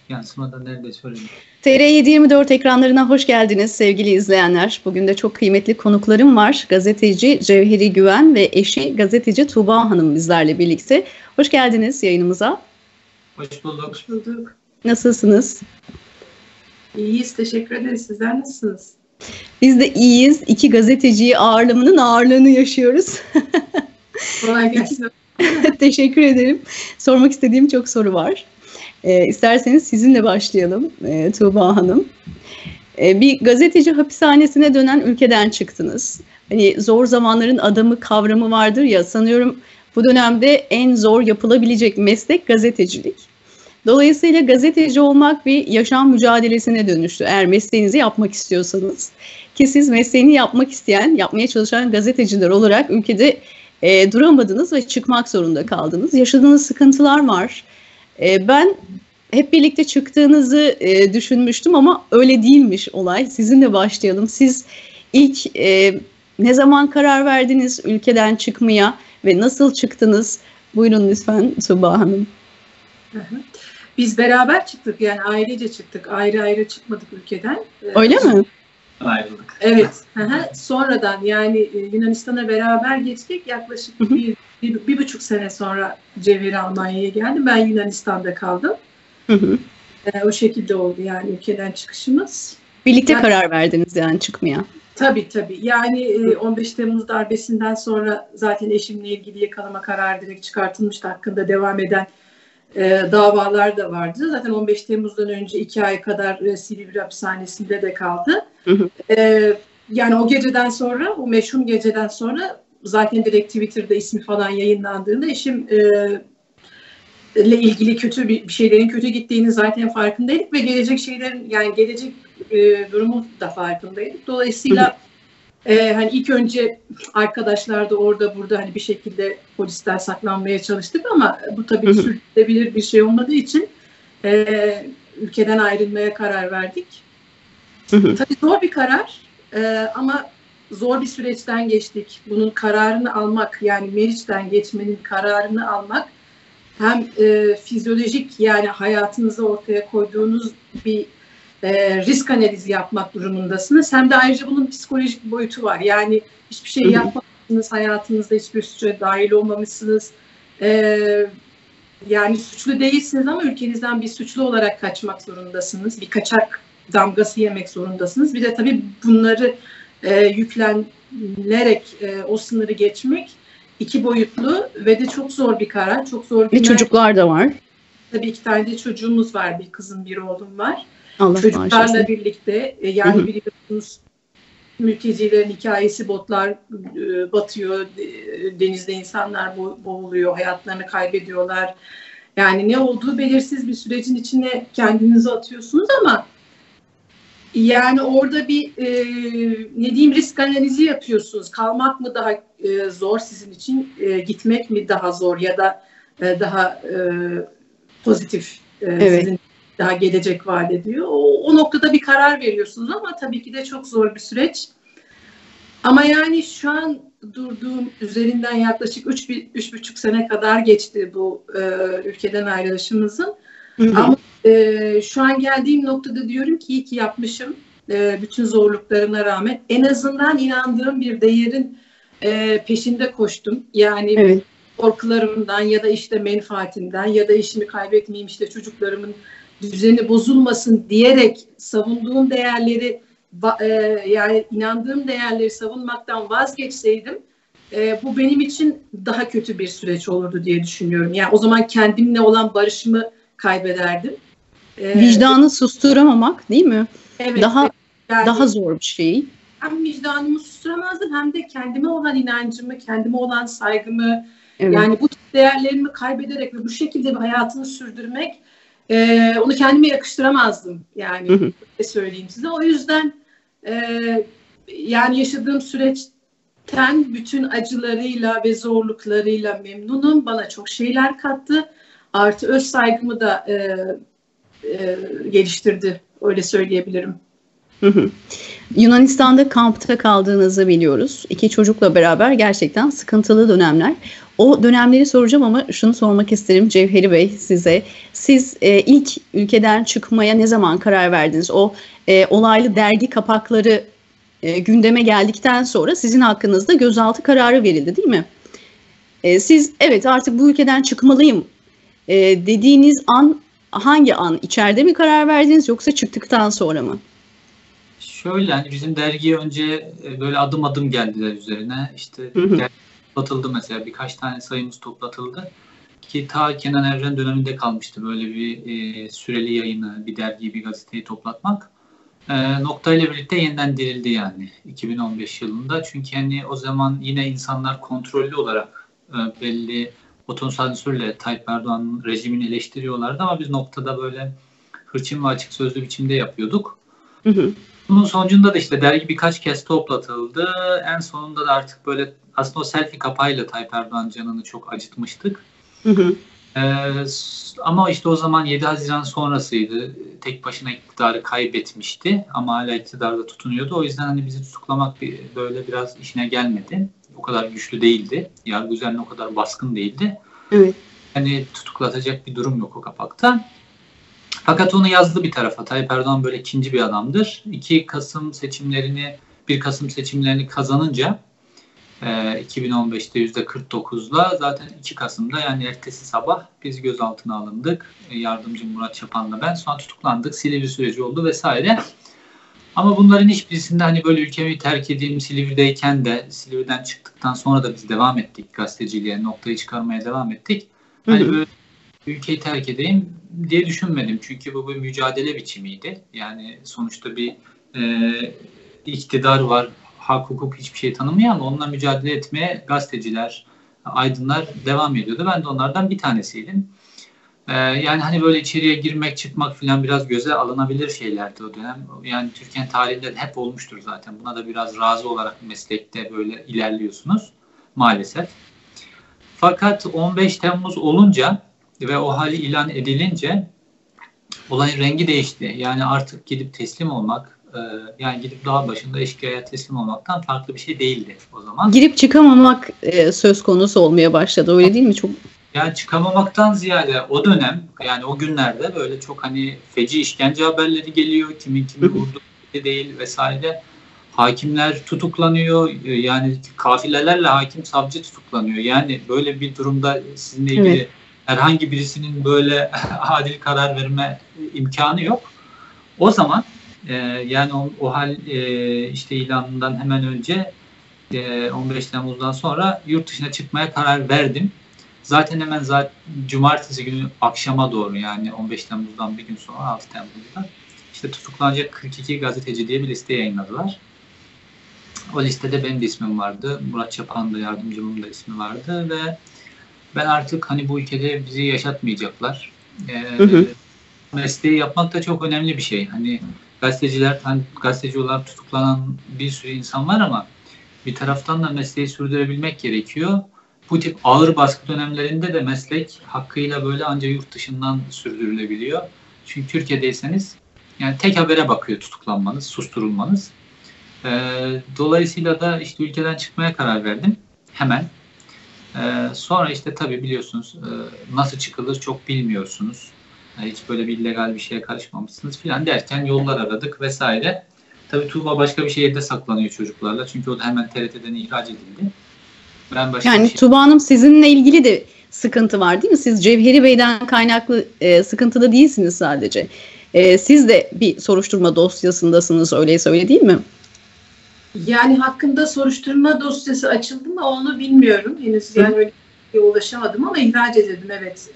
yansımadan neredeyse öyle. TR724 ekranlarına hoş geldiniz sevgili izleyenler. Bugün de çok kıymetli konuklarım var. Gazeteci Cevheri Güven ve eşi gazeteci Tuğba Hanım bizlerle birlikte. Hoş geldiniz yayınımıza. Hoş bulduk. Hoş bulduk. Nasılsınız? İyiyiz, teşekkür ederiz. Sizler nasılsınız? Biz de iyiyiz. İki gazeteciyi ağırlamanın ağırlığını yaşıyoruz. Kolay gelsin. Teşekkür ederim. Sormak istediğim çok soru var. İsterseniz sizinle başlayalım Tuğba Hanım. Bir gazeteci hapishanesine dönen ülkeden çıktınız. Hani zor zamanların adamı kavramı vardır ya, sanıyorum bu dönemde en zor yapılabilecek meslek gazetecilik. Dolayısıyla gazeteci olmak bir yaşam mücadelesine dönüştü eğer mesleğinizi yapmak istiyorsanız. Ki siz mesleğini yapmak isteyen, yapmaya çalışan gazeteciler olarak ülkede duramadınız ve çıkmak zorunda kaldınız. Yaşadığınız sıkıntılar var. Ben hep birlikte çıktığınızı düşünmüştüm ama öyle değilmiş olay. Sizinle başlayalım. Siz ilk ne zaman karar verdiniz ülkeden çıkmaya ve nasıl çıktınız? Buyurun lütfen Tuğba Hanım. Biz beraber çıktık, yani ailece çıktık. Ayrı ayrı çıkmadık ülkeden. Öyle mi? Ayrıldık. Evet. Sonradan yani Yunanistan'a beraber geçtik. Yaklaşık bir buçuk sene sonra Cevheri Almanya'ya geldim. Ben Yunanistan'da kaldım. O şekilde oldu yani ülkeden çıkışımız. Birlikte karar verdiniz yani çıkmaya. Tabii. Yani 15 Temmuz darbesinden sonra zaten eşimle ilgili yakalama kararı direkt çıkartılmıştı. Hakkında devam eden davalar da vardı. Zaten 15 Temmuz'dan önce 2 ay kadar Silivri hapishanesinde de kaldı. Yani o geceden sonra, o meşhum geceden sonra zaten direkt Twitter'da ismi falan yayınlandığında eşim ile ilgili bir şeylerin kötü gittiğini zaten farkındaydık ve gelecek durumu da farkındaydık. Dolayısıyla hani ilk önce arkadaşlar da orada burada hani bir şekilde polisten saklanmaya çalıştık ama bu tabii sürdürülebilir bir şey olmadığı için ülkeden ayrılmaya karar verdik. Tabii zor bir karar ama zor bir süreçten geçtik. Bunun kararını almak, yani Meriç'ten geçmenin kararını almak hem fizyolojik, yani hayatınızı ortaya koyduğunuz bir risk analizi yapmak durumundasınız. Hem de ayrıca bunun psikolojik bir boyutu var. Yani hiçbir şey yapmamışsınız, hayatınızda hiçbir suça dahil olmamışsınız. Yani suçlu değilsiniz ama ülkenizden bir suçlu olarak kaçmak zorundasınız. Bir kaçak damgası yemek zorundasınız. Bir de tabii bunları yüklenerek o sınırı geçmek iki boyutlu ve de çok zor bir karar. Çok zor bir çocuklar da var. Tabii 2 tane de çocuğumuz var. Bir kızım, bir oğlum var. Allah çocuklarla bağışlasın. birlikte yani biliyorsunuz mültecilerin hikayesi, botlar batıyor, denizde insanlar boğuluyor, hayatlarını kaybediyorlar. Yani ne olduğu belirsiz bir sürecin içine kendinizi atıyorsunuz ama yani orada bir ne diyeyim, risk analizi yapıyorsunuz. Kalmak mı daha zor sizin için, gitmek mi daha zor ya da daha pozitif sizin daha gelecek vaat ediyor. O noktada bir karar veriyorsunuz ama tabii ki de çok zor bir süreç. Ama yani şu an durduğum üzerinden yaklaşık 3,5 sene kadar geçti bu ülkeden ayrılışımızın. Ama şu an geldiğim noktada diyorum ki iyi ki yapmışım. Bütün zorluklarına rağmen en azından inandığım bir değerin peşinde koştum. Yani korkularımdan ya da işte menfaatimden ya da işimi kaybetmeyeyim, işte çocuklarımın düzeni bozulmasın diyerek savunduğum değerleri, yani inandığım değerleri savunmaktan vazgeçseydim bu benim için daha kötü bir süreç olurdu diye düşünüyorum. Yani o zaman kendimle olan barışımı kaybederdim. Vicdanı susturamamak değil mi? Evet. Daha zor bir şey. Hem vicdanımı susturamazdım hem de kendime olan inancımı, kendime olan saygımı, yani bu değerlerimi kaybederek ve bu şekilde bir hayatını sürdürmek, onu kendime yakıştıramazdım. Yani söyleyeyim size. O yüzden yani yaşadığım süreçten bütün acılarıyla ve zorluklarıyla memnunum. Bana çok şeyler kattı. Artı öz saygımı da geliştirdi. Öyle söyleyebilirim. Yunanistan'da kampta kaldığınızı biliyoruz. 2 çocukla beraber gerçekten sıkıntılı dönemler. O dönemleri soracağım ama şunu sormak isterim Cevheri Bey size. Siz ilk ülkeden çıkmaya ne zaman karar verdiniz? O olaylı dergi kapakları gündeme geldikten sonra sizin hakkınızda gözaltı kararı verildi, değil mi? Siz evet artık bu ülkeden çıkmalıyım dediğiniz an hangi an? İçeride mi karar verdiniz yoksa çıktıktan sonra mı? Şöyle hani bizim dergiye önce böyle adım adım geldiler üzerine. İşte dergi toplatıldı mesela. Birkaç tane sayımız toplatıldı. Ki ta Kenan Evren döneminde kalmıştı böyle bir süreli yayını, bir dergiyi, bir gazeteyi toplatmak. Nokta ile birlikte yeniden dirildi yani 2015 yılında. Çünkü hani o zaman yine insanlar kontrollü olarak belli otosansürle Tayyip Erdoğan rejimini eleştiriyorlardı ama biz noktada böyle hırçın ve açık sözlü biçimde yapıyorduk. Bunun sonucunda da işte dergi birkaç kez toplatıldı. En sonunda da artık böyle aslında o selfie kapağıyla Tayyip Erdoğan canını çok acıtmıştık. Ama işte o zaman 7 Haziran sonrasıydı. Tek başına iktidarı kaybetmişti ama hala iktidarda tutunuyordu. O yüzden hani bizi tutuklamak böyle biraz işine gelmedi. O kadar güçlü değildi. Yargı üzerine o kadar baskın değildi. Evet. Hani tutuklatacak bir durum yok o kapakta. Fakat onu yazdı bir tarafa. Tayyip Erdoğan böyle ikinci bir adamdır. 1 Kasım seçimlerini kazanınca 2015'te %49'la zaten 2 Kasım'da yani ertesi sabah biz gözaltına alındık. Yardımcı Murat Çapan'la ben. Sonra tutuklandık. Silivri süreci oldu vesaire. Ama bunların hiçbirisinde hani böyle ülkemi terk edeyim Silivri'deyken de Silivri'den çıktıktan sonra da biz devam ettik gazeteciliğe, noktayı çıkarmaya devam ettik. Hani böyle ülkeyi terk edeyim diye düşünmedim. Çünkü bu bir mücadele biçimiydi. Yani sonuçta bir iktidar var. Hak, hukuk hiçbir şey tanımıyor ama onunla mücadele etmeye gazeteciler, aydınlar devam ediyordu. Ben de onlardan bir tanesiydim. Yani hani böyle içeriye girmek, çıkmak falan biraz göze alınabilir şeylerdi o dönem. Yani Türkiye'nin tarihinde de hep olmuştur zaten. Buna da biraz razı olarak meslekte böyle ilerliyorsunuz maalesef. Fakat 15 Temmuz olunca ve o hali ilan edilince olayın rengi değişti. Yani artık gidip teslim olmak, yani gidip dağ başında eşkıyaya teslim olmaktan farklı bir şey değildi o zaman. Girip çıkamamak söz konusu olmaya başladı, öyle değil mi? Çok. Yani çıkamamaktan ziyade o dönem yani o günlerde böyle çok hani feci işkence haberleri geliyor. Kimin kimi vurduğu değil vesaire. Hakimler tutuklanıyor. Yani kafilelerle hakim savcı tutuklanıyor. Yani böyle bir durumda sizinle ilgili herhangi birisinin böyle adil karar verme imkanı yok. O zaman yani o hal işte ilanından hemen önce 15 Temmuz'dan sonra yurt dışına çıkmaya karar verdim. Zaten cumartesi günü akşama doğru yani 15 Temmuz'dan bir gün sonra 6 Temmuz'da işte tutuklanacak 42 gazeteci diye bir liste yayınladılar. O listede benim de ismim vardı. Murat Çapan da yardımcımın da ismi vardı ve ben artık hani bu ülkede bizi yaşatmayacaklar. Mesleği yapmak da çok önemli bir şey. Hani gazeteci olarak tutuklanan bir sürü insan var ama bir taraftan da mesleği sürdürebilmek gerekiyor. Bu tip ağır baskı dönemlerinde de meslek hakkıyla böyle ancak yurt dışından sürdürülebiliyor. Çünkü Türkiye'deyseniz yani tek habere bakıyor tutuklanmanız, susturulmanız. Dolayısıyla da işte ülkeden çıkmaya karar verdim hemen. Sonra işte tabii biliyorsunuz nasıl çıkılır çok bilmiyorsunuz. Hiç böyle bir illegal bir şeye karışmamışsınız filan derken yollar aradık vesaire. Tabii Tuğba başka bir şehirde saklanıyor çocuklarla. Çünkü o da hemen TRT'den ihraç edildi. Yani Tuğba Hanım sizinle ilgili de sıkıntı var değil mi? Siz Cevheri Bey'den kaynaklı sıkıntıda değilsiniz sadece. Siz de bir soruşturma dosyasındasınız öyleyse öyle değil mi? Yani hakkında soruşturma dosyası açıldı mı onu bilmiyorum. Henüz yani öyle bir ulaşamadım ama ihraç edildim evet.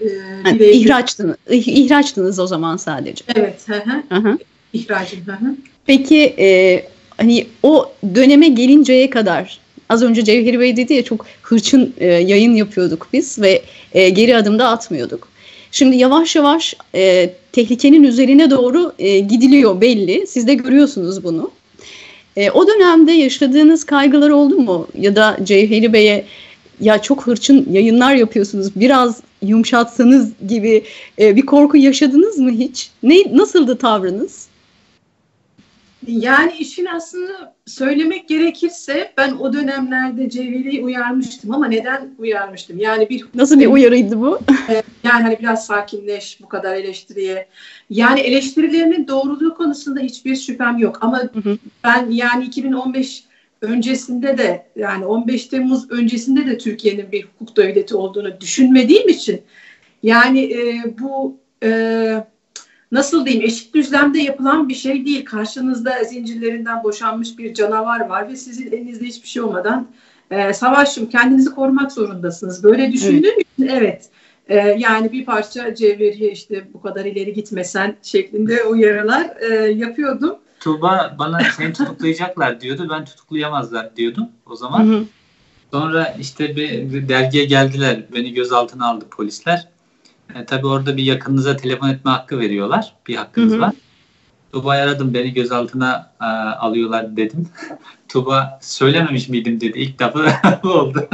İhraçtınız o zaman sadece. Evet. İhracım. Peki hani o döneme gelinceye kadar az önce Cevheri Bey dedi ya çok hırçın yayın yapıyorduk biz ve geri adım da atmıyorduk. Şimdi yavaş yavaş tehlikenin üzerine doğru gidiliyor belli. Siz de görüyorsunuz bunu. O dönemde yaşadığınız kaygılar oldu mu? Ya da Cevheri Bey'e ya çok hırçın yayınlar yapıyorsunuz biraz yumuşatsanız gibi bir korku yaşadınız mı hiç? Nasıldı tavrınız? Yani işin aslında söylemek gerekirse ben o dönemlerde Cevheri'yi uyarmıştım ama neden uyarmıştım? Yani nasıl bir uyarıydı bu? Yani hani biraz sakinleş bu kadar eleştiriye. Yani eleştirilerinin doğruluğu konusunda hiçbir şüphem yok ama ben yani 2015 öncesinde de yani 15 Temmuz öncesinde de Türkiye'nin bir hukuk devleti olduğunu düşünmediğim için yani bu nasıl diyeyim, eşit düzlemde yapılan bir şey değil. Karşınızda zincirlerinden boşanmış bir canavar var ve sizin elinizde hiçbir şey olmadan savaşım, kendinizi korumak zorundasınız. Böyle düşündüğüm için evet. Yani bir parça Cevheri'ye işte bu kadar ileri gitmesen şeklinde uyarılar yapıyordum. Tuğba bana seni tutuklayacaklar diyordu. Ben tutuklayamazlar diyordum o zaman. Sonra işte bir dergiye geldiler. Beni gözaltına aldı polisler. Tabii orada bir yakınınıza telefon etme hakkı veriyorlar. Bir hakkınız var. Tuğba'yı aradım. Beni gözaltına alıyorlar dedim. Tuğba söylememiş miydim dedi. İlk defa oldu.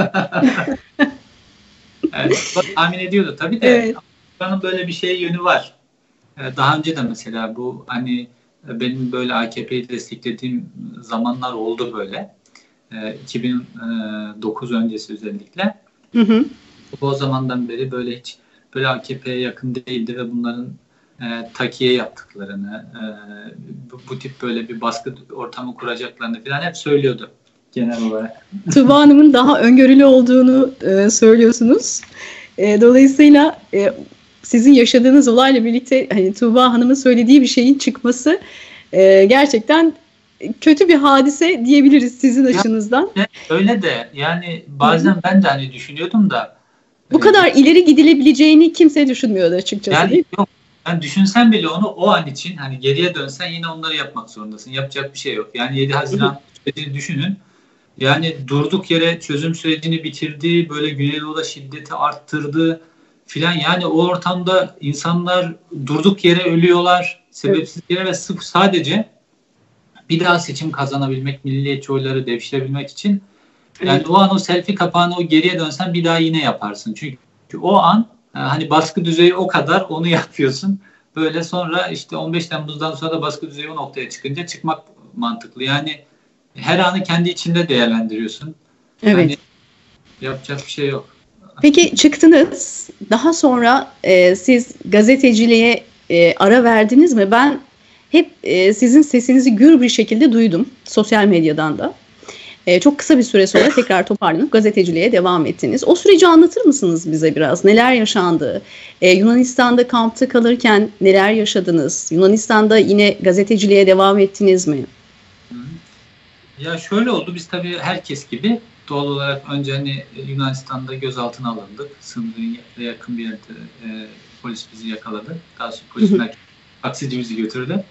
Tahmin ediyordu tabii de. Evet. Tuğba'nın böyle bir yönü var. Daha önce de mesela bu hani benim böyle AKP'yi desteklediğim zamanlar oldu böyle. 2009 öncesi özellikle. O zamandan beri böyle hiç böyle AKP'ye yakın değildi ve bunların takiye yaptıklarını, bu tip böyle bir baskı ortamı kuracaklarını falan hep söylüyordu genel olarak. Tuğba Hanım'ın daha öngörülü olduğunu söylüyorsunuz. Dolayısıyla sizin yaşadığınız olayla birlikte hani Tuğba Hanım'ın söylediği bir şeyin çıkması gerçekten kötü bir hadise diyebiliriz sizin açınızdan. Öyle de yani bazen ben de hani düşünüyordum da bu kadar ileri gidilebileceğini kimse düşünmüyordu açıkçası. Yani yok. Yani düşünsen bile onu o an için hani geriye dönsen yine onları yapmak zorundasın. Yapacak bir şey yok. Yani 7 Haziran sürecini düşünün. Yani durduk yere çözüm sürecini bitirdi. Böyle Güneydoğu'da şiddeti arttırdı filan. Yani o ortamda insanlar durduk yere ölüyorlar. Sebepsiz yere ve sırf sadece bir daha seçim kazanabilmek, milliyetçi oyları devşirebilmek için. Yani o an o selfie kapağını o geriye dönsen bir daha yine yaparsın. Çünkü o an hani baskı düzeyi o kadar onu yapıyorsun. Böyle sonra işte 15 Temmuz'dan sonra da baskı düzeyi o noktaya çıkınca çıkmak mantıklı. Yani her anı kendi içinde değerlendiriyorsun. Evet. Yani yapacak bir şey yok. Peki çıktınız. Daha sonra siz gazeteciliğe ara verdiniz mi? Ben hep sizin sesinizi gür bir şekilde duydum. Sosyal medyadan da. Çok kısa bir süre sonra tekrar toparlanıp gazeteciliğe devam ettiniz. O süreci anlatır mısınız bize biraz? Neler yaşandı? Yunanistan'da kampta kalırken neler yaşadınız? Yunanistan'da yine gazeteciliğe devam ettiniz mi? Ya şöyle oldu. Biz tabii herkes gibi doğal olarak önce hani Yunanistan'da gözaltına alındık. Sınırın yakın bir yerde polis bizi yakaladı. Daha sonra polisler taksici bizi götürdü.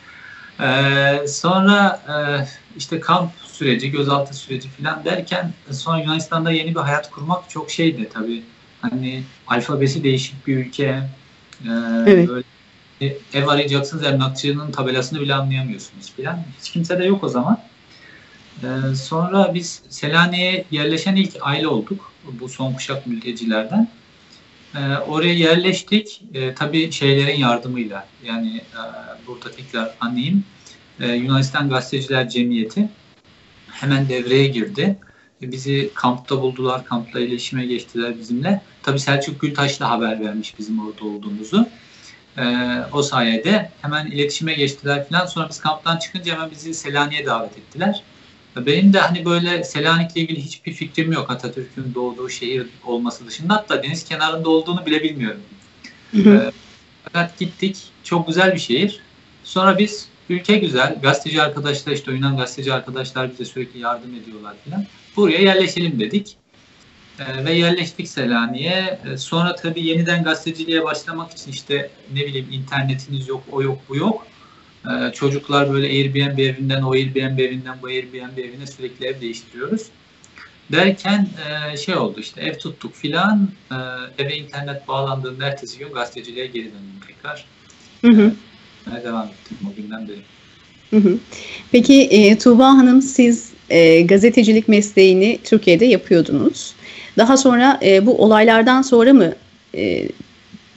Sonra işte kamp süreci, gözaltı süreci falan derken sonra Yunanistan'da yeni bir hayat kurmak çok şeydi tabii. Hani alfabesi değişik bir ülke. Evet. Böyle ev arayacaksınız, emlakçının tabelasını bile anlayamıyorsunuz falan. Hiç kimse de yok o zaman. Sonra biz Selanik'e yerleşen ilk aile olduk. Bu son kuşak mültecilerden. Oraya yerleştik. Tabii şeylerin yardımıyla. Yani burada tekrar anlayayım. Yunanistan Gazeteciler Cemiyeti hemen devreye girdi. Bizi kampta buldular. Kampla iletişime geçtiler bizimle. Tabii Selçuk Gültaş da haber vermiş bizim orada olduğumuzu. O sayede hemen iletişime geçtiler falan. Sonra biz kamptan çıkınca hemen bizi Selanik'e davet ettiler. Benim de hani böyle Selanik'le ilgili hiçbir fikrim yok. Atatürk'ün doğduğu şehir olması dışında. Hatta deniz kenarında olduğunu bile bilmiyorum. Fakat gittik. Çok güzel bir şehir. Sonra biz ülke güzel. Gazeteci arkadaşlar işte Yunan gazeteci arkadaşlar bize sürekli yardım ediyorlar falan. Buraya yerleşelim dedik. Ve yerleştik Selanik'e. Sonra tabii yeniden gazeteciliğe başlamak için işte ne bileyim internetiniz yok, o yok, bu yok. Çocuklar böyle Airbnb evinden o Airbnb evinden bu Airbnb evine sürekli ev değiştiriyoruz. Derken şey oldu işte ev tuttuk filan. Eve internet bağlandığında ertesi gün gazeteciliğe geri döndüm tekrar. Devam ettim o günden beri. Peki Tuğba Hanım siz gazetecilik mesleğini Türkiye'de yapıyordunuz. Daha sonra bu olaylardan sonra mı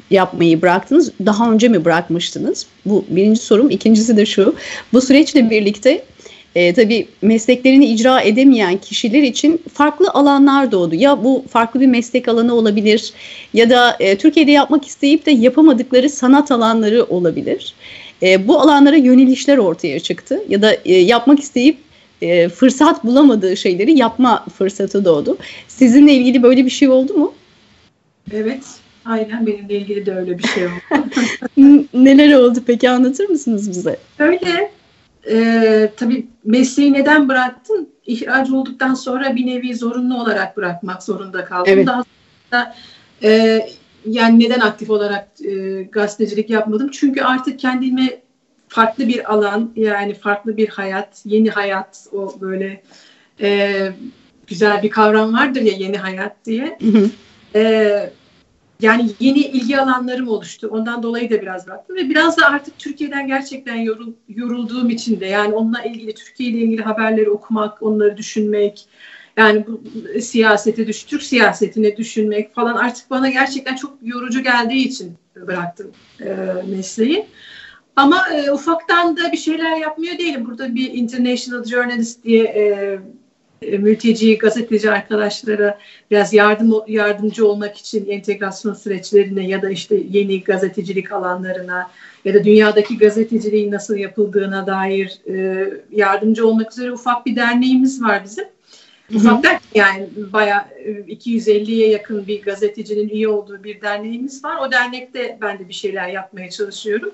yapmayı bıraktınız? Daha önce mi bırakmıştınız? Bu birinci sorum. İkincisi de şu. Bu süreçle birlikte tabii mesleklerini icra edemeyen kişiler için farklı alanlar doğdu. Ya bu farklı bir meslek alanı olabilir ya da Türkiye'de yapmak isteyip de yapamadıkları sanat alanları olabilir. Bu alanlara yönelişler ortaya çıktı ya da yapmak isteyip fırsat bulamadığı şeyleri yapma fırsatı doğdu. Sizinle ilgili böyle bir şey oldu mu? Evet, aynen benimle ilgili de öyle bir şey oldu. Neler oldu peki, anlatır mısınız bize? Öyle. Tabii mesleği neden bıraktım? İhraç olduktan sonra bir nevi zorunlu olarak bırakmak zorunda kaldım. Evet. Daha sonra yani neden aktif olarak gazetecilik yapmadım? Çünkü artık kendime farklı bir alan, yani farklı bir hayat, yeni hayat, o böyle güzel bir kavram vardır ya, yeni hayat diye. Hı hı. Yani yeni ilgi alanlarım oluştu. Ondan dolayı da biraz bıraktım ve biraz da artık Türkiye'den gerçekten yorulduğum için de, yani onunla ilgili, Türkiye ile ilgili haberleri okumak, onları düşünmek, yani bu Türk siyasetini düşünmek falan artık bana gerçekten çok yorucu geldiği için bıraktım mesleği. Ama ufaktan da bir şeyler yapmıyor değilim. Burada bir International Journalist diye mülteci, gazeteci arkadaşlara biraz yardımcı olmak için entegrasyon süreçlerine ya da işte yeni gazetecilik alanlarına ya da dünyadaki gazeteciliğin nasıl yapıldığına dair yardımcı olmak üzere ufak bir derneğimiz var bizim. Ufak derken yani bayağı 250'ye yakın bir gazetecinin üye olduğu bir derneğimiz var. O dernekte ben de bir şeyler yapmaya çalışıyorum.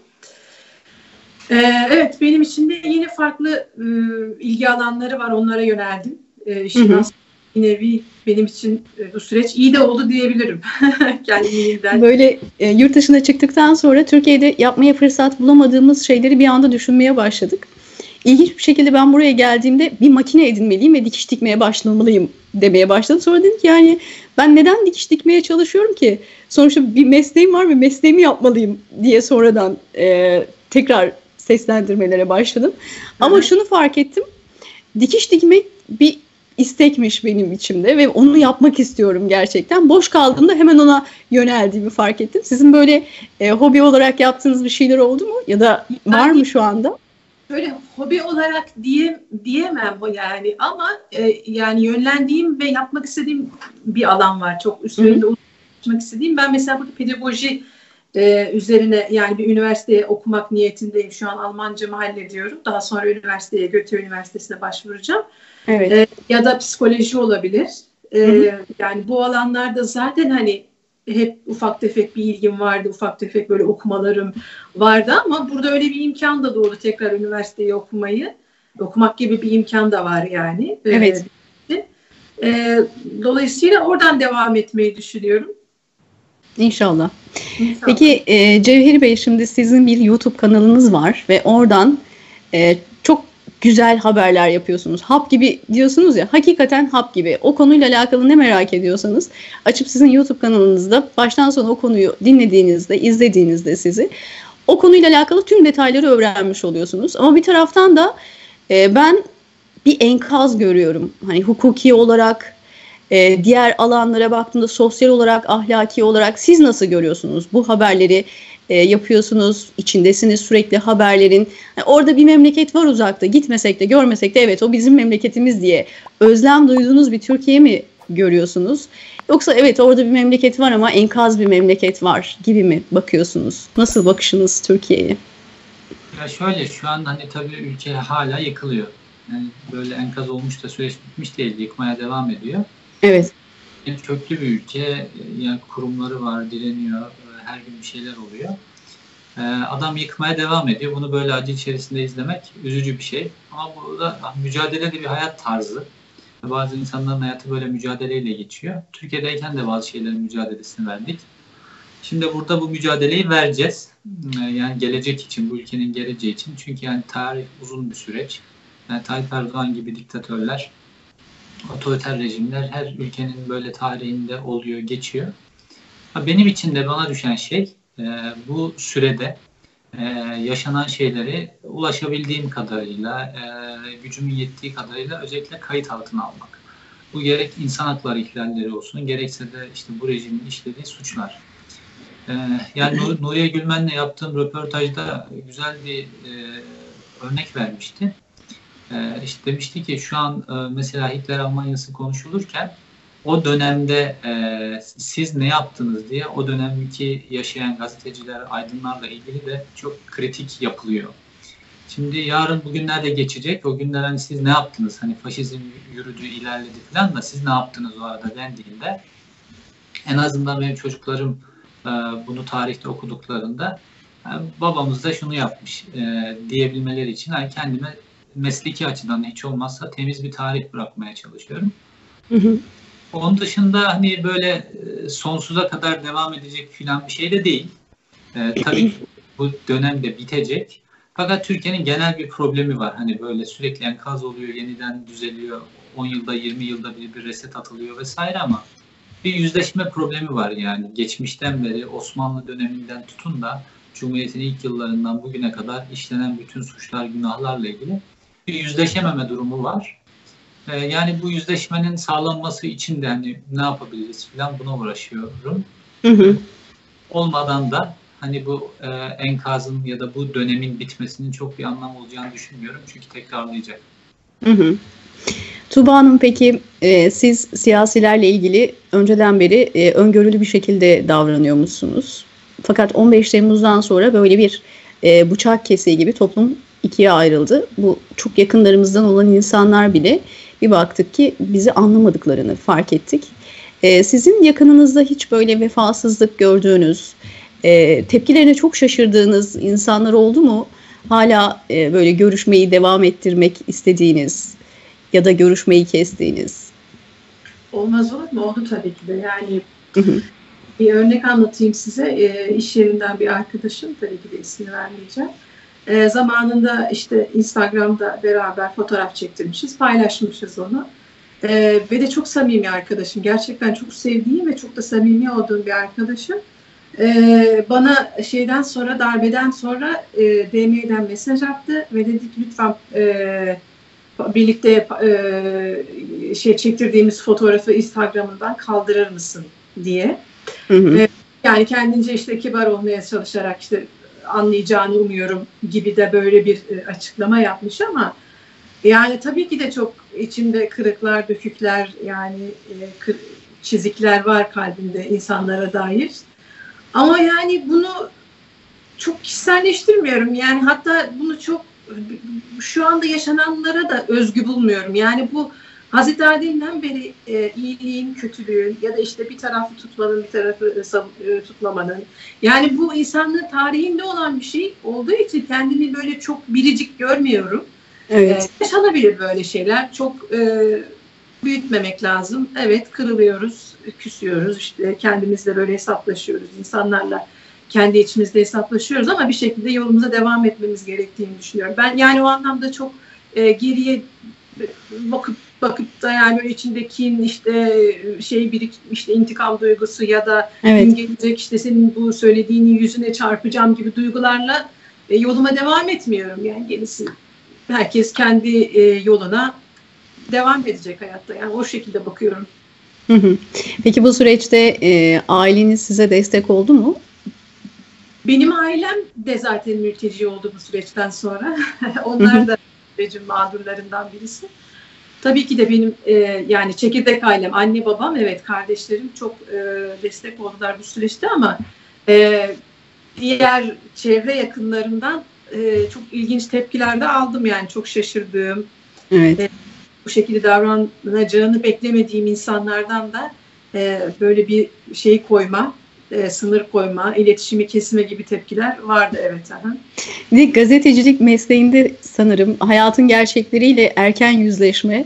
Evet, benim için de yeni farklı ilgi alanları var. Onlara yöneldim. İşte bir nevi benim için bu süreç iyi de oldu diyebilirim. Kendimden. Böyle yurt dışına çıktıktan sonra Türkiye'de yapmaya fırsat bulamadığımız şeyleri bir anda düşünmeye başladık. İlginç bir şekilde ben buraya geldiğimde bir makine edinmeliyim ve dikiş dikmeye başlamalıyım demeye başladım. Sonra dedim ki yani ben neden dikiş dikmeye çalışıyorum ki? Sonuçta bir mesleğim var ve mesleğimi yapmalıyım diye sonradan tekrar seslendirmelere başladım. Ama şunu fark ettim. Dikiş dikmek bir istekmiş benim içimde ve onu yapmak istiyorum gerçekten. Boş kaldığımda hemen ona yöneldiğimi fark ettim. Sizin böyle hobi olarak yaptığınız bir şeyler oldu mu? Ya da var mı şu anda? Böyle hobi olarak diyemem o yani, ama yani yönlendiğim ve yapmak istediğim bir alan var. Çok üstünde ulaşmak istediğim. Ben mesela burada pedagoji üzerine, yani bir üniversiteye okumak niyetindeyim. Şu an Almancamı hallediyorum. Daha sonra üniversiteye, Göte Üniversitesi'ne başvuracağım. Evet. Ya da psikoloji olabilir. Yani bu alanlarda zaten hani hep ufak tefek bir ilgim vardı. Ufak tefek böyle okumalarım vardı ama burada öyle bir imkan da doğdu, tekrar üniversiteyi okumak gibi bir imkan da var yani. Evet. Dolayısıyla oradan devam etmeyi düşünüyorum. İnşallah. Peki Cevheri Bey, şimdi sizin bir YouTube kanalınız var ve oradan çok güzel haberler yapıyorsunuz. Hap gibi diyorsunuz ya, hakikaten hap gibi. O konuyla alakalı ne merak ediyorsanız açıp sizin YouTube kanalınızda baştan sona o konuyu dinlediğinizde, izlediğinizde sizi o konuyla alakalı tüm detayları öğrenmiş oluyorsunuz. Ama bir taraftan da ben bir enkaz görüyorum. Hani hukuki olarak, diğer alanlara baktığımda sosyal olarak, ahlaki olarak siz nasıl görüyorsunuz? Bu haberleri yapıyorsunuz, içindesiniz sürekli haberlerin. Yani orada bir memleket var uzakta, gitmesek de görmesek de evet o bizim memleketimiz diye özlem duyduğunuz bir Türkiye mi görüyorsunuz? Yoksa evet orada bir memleket var ama enkaz bir memleket var gibi mi bakıyorsunuz? Nasıl bakışınız Türkiye'ye? Ya şöyle, şu an hani tabii ülke hala yıkılıyor. Yani böyle enkaz olmuş da süreç bitmiş değil, yıkmaya devam ediyor. Evet. Köklü bir ülke, yani kurumları var, direniyor, her gün bir şeyler oluyor. Adam yıkmaya devam ediyor. Bunu böyle acı içerisinde izlemek üzücü bir şey. Ama burada mücadele de bir hayat tarzı. Bazı insanların hayatı böyle mücadeleyle geçiyor. Türkiye'deyken de bazı şeylerin mücadelesini verdik. Şimdi burada bu mücadeleyi vereceğiz. Yani gelecek için, bu ülkenin geleceği için. Çünkü yani tarih uzun bir süreç. Yani Tayyip Erdoğan gibi diktatörler, otoriter rejimler her ülkenin böyle tarihinde oluyor, geçiyor. Benim için de bana düşen şey bu sürede yaşanan şeyleri ulaşabildiğim kadarıyla, gücümün yettiği kadarıyla özellikle kayıt altına almak. Bu gerek insan hakları ihlalleri olsun, gerekse de işte bu rejimin işlediği suçlar. Yani Nuriye Gülmen'le yaptığım röportajda güzel bir örnek vermişti. İşte demişti ki şu an mesela Hitler Almanyası konuşulurken o dönemde siz ne yaptınız diye o dönemdeki yaşayan gazeteciler, aydınlarla ilgili de çok kritik yapılıyor. Şimdi yarın bugünlerde geçecek. O günler hani siz ne yaptınız? Hani faşizm yürüdü, ilerledi falan da siz ne yaptınız o arada dendiğinde en azından benim çocuklarım bunu tarihte okuduklarında babamız da şunu yapmış diyebilmeleri için hani kendime mesleki açıdan hiç olmazsa temiz bir tarih bırakmaya çalışıyorum. Hı hı. Onun dışında hani böyle sonsuza kadar devam edecek filan bir şey de değil. Tabii bu dönemde bitecek. Fakat Türkiye'nin genel bir problemi var. Hani böyle sürekli enkaz oluyor, yeniden düzeliyor. 10 yılda, 20 yılda bir reset atılıyor vesaire ama bir yüzleşme problemi var yani. Geçmişten beri Osmanlı döneminden tutun da Cumhuriyet'in ilk yıllarından bugüne kadar işlenen bütün suçlar, günahlarla ilgili bir yüzleşememe durumu var. Yani bu yüzleşmenin sağlanması için de hani ne yapabiliriz falan buna uğraşıyorum. Hı hı. Olmadan da hani bu enkazın ya da bu dönemin bitmesinin çok bir anlam olacağını düşünmüyorum. Çünkü tekrarlayacak. Hı hı. Tuğba Hanım peki siz siyasilerle ilgili önceden beri öngörülü bir şekilde davranıyor musunuz? Fakat 15 Temmuz'dan sonra böyle bir bıçak kesiği gibi toplum ikiye ayrıldı. Bu çok yakınlarımızdan olan insanlar bile bir baktık ki bizi anlamadıklarını fark ettik. Sizin yakınınızda hiç böyle vefasızlık gördüğünüz, tepkilerine çok şaşırdığınız insanlar oldu mu? Hala böyle görüşmeyi devam ettirmek istediğiniz ya da görüşmeyi kestiğiniz? Olmaz olur mu? Oldu tabii ki de. Yani bir örnek anlatayım size. İş yerinden bir arkadaşım, tabii ki de ismini vermeyeceğim. Zamanında işte Instagram'da beraber fotoğraf çektirmişiz, paylaşmışız onu. Ve de çok samimi arkadaşım. Gerçekten çok sevdiğim ve çok da samimi olduğum bir arkadaşım. Bana şeyden sonra, darbeden sonra DM'den mesaj attı ve dedi ki lütfen birlikte çektirdiğimiz fotoğrafı Instagram'ından kaldırır mısın diye. Hı hı. Yani kendince işte kibar olmaya çalışarak işte anlayacağını umuyorum gibi de böyle bir açıklama yapmış ama yani tabii ki de çok içinde kırıklar, dökükler yani çizikler var kalbinde insanlara dair. Ama yani bunu çok kişiselleştirmiyorum. Yani hatta bunu çok şu anda yaşananlara da özgü bulmuyorum. Yani bu Hazreti Adem'den beri iyiliğin, kötülüğün ya da işte bir tarafı tutmanın, bir tarafı tutmamanın. Yani bu insanlığın tarihinde olan bir şey olduğu için kendimi böyle çok biricik görmüyorum. Evet. Yaşanabilir böyle şeyler. Çok büyütmemek lazım. Evet, kırılıyoruz, küsüyoruz. İşte kendimizle böyle hesaplaşıyoruz. İnsanlarla kendi içimizde hesaplaşıyoruz ama bir şekilde yolumuza devam etmemiz gerektiğini düşünüyorum. Ben yani o anlamda çok geriye bakıp da yani böyle içinde kin, işte işte intikam duygusu ya da gün gelecek işte senin bu söylediğinin yüzüne çarpacağım gibi duygularla yoluma devam etmiyorum. Yani gerisi herkes kendi yoluna devam edecek hayatta. Yani o şekilde bakıyorum. Hı hı. Peki bu süreçte aileniz size destek oldu mu? Benim ailem de zaten mülteci oldu bu süreçten sonra. Onlar da sürecin mağdurlarından birisi. Tabii ki de benim yani çekirdek ailem, anne babam, evet kardeşlerim çok destek oldular bu süreçte ama diğer çevre yakınlarımdan çok ilginç tepkiler de aldım yani çok şaşırdığım. Evet. Bu şekilde davranacağını beklemediğim insanlardan da böyle bir şey koyma, sınır koyma, iletişimi kesme gibi tepkiler vardı evet. Gazetecilik mesleğinde sanırım hayatın gerçekleriyle erken yüzleşme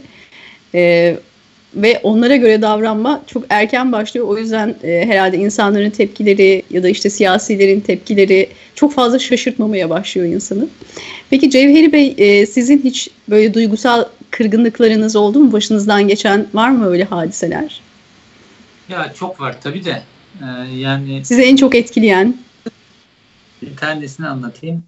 ve onlara göre davranma çok erken başlıyor. O yüzden herhalde insanların tepkileri ya da işte siyasilerin tepkileri çok fazla şaşırtmamaya başlıyor insanı. Peki Cevheri Bey, sizin hiç böyle duygusal kırgınlıklarınız oldu mu? Başınızdan geçen var mı öyle hadiseler? Ya çok var tabii de. Yani sizi en çok etkileyen? Bir tanesini anlatayım.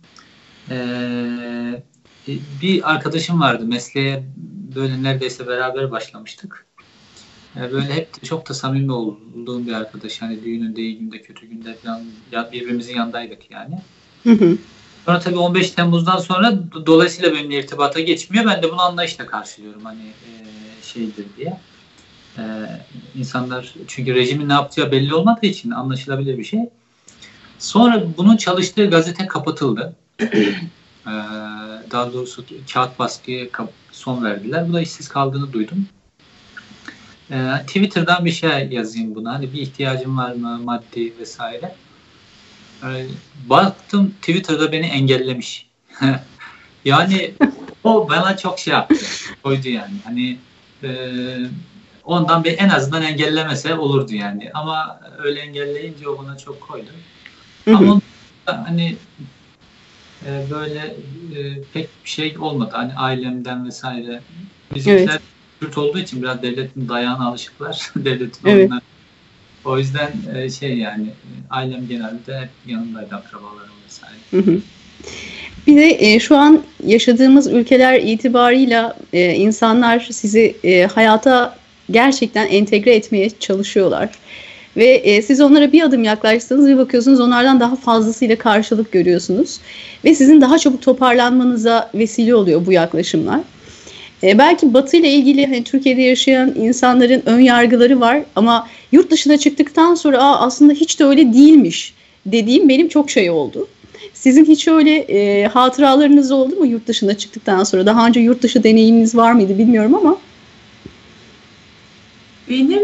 Bir arkadaşım vardı. Mesleğe böyle neredeyse beraber başlamıştık. Böyle hep çok da samimi olduğum bir arkadaş. Hani düğününde, iyi günde, kötü günde falan birbirimizin yanındaydık yani. Hı hı. Sonra tabii 15 Temmuz'dan sonra dolayısıyla benimle irtibata geçmiyor. Ben de bunu anlayışla karşılıyorum hani şeydir diye. İnsanlar çünkü rejimin ne yapacağı belli olmadığı için anlaşılabilir bir şey. Sonra bunun çalıştığı gazete kapatıldı. Daha doğrusu kağıt baskıya son verdiler. Bu da işsiz kaldığını duydum. Twitter'dan bir şey yazayım buna. Hani bir ihtiyacım var mı maddi vesaire. Baktım Twitter'da beni engellemiş. Yani o bana çok şey yaptı. Koydu yani. Hani ondan en azından engellemese olurdu yani. Ama öyle engelleyince o bana çok koydu. Ama hani böyle pek bir şey olmadı. Hani ailemden vesaire. Bizimkiler Kürt olduğu için biraz devletin dayağına alışıklar. Devletin oyunları. O yüzden yani ailem genelde hep yanımdaydı, akrabalarım vesaire. Bir de şu an yaşadığımız ülkeler itibarıyla insanlar sizi hayata gerçekten entegre etmeye çalışıyorlar. Ve siz onlara bir adım yaklaştığınız bir bakıyorsunuz onlardan daha fazlasıyla karşılık görüyorsunuz. Ve sizin daha çabuk toparlanmanıza vesile oluyor bu yaklaşımlar. Belki Batı ile ilgili hani Türkiye'de yaşayan insanların ön yargıları var ama yurt dışına çıktıktan sonra aslında hiç de öyle değilmiş dediğim benim çok şey oldu. Sizin hiç öyle hatıralarınız oldu mu yurt dışına çıktıktan sonra? Daha önce yurt dışı deneyiminiz var mıydı bilmiyorum ama. Benim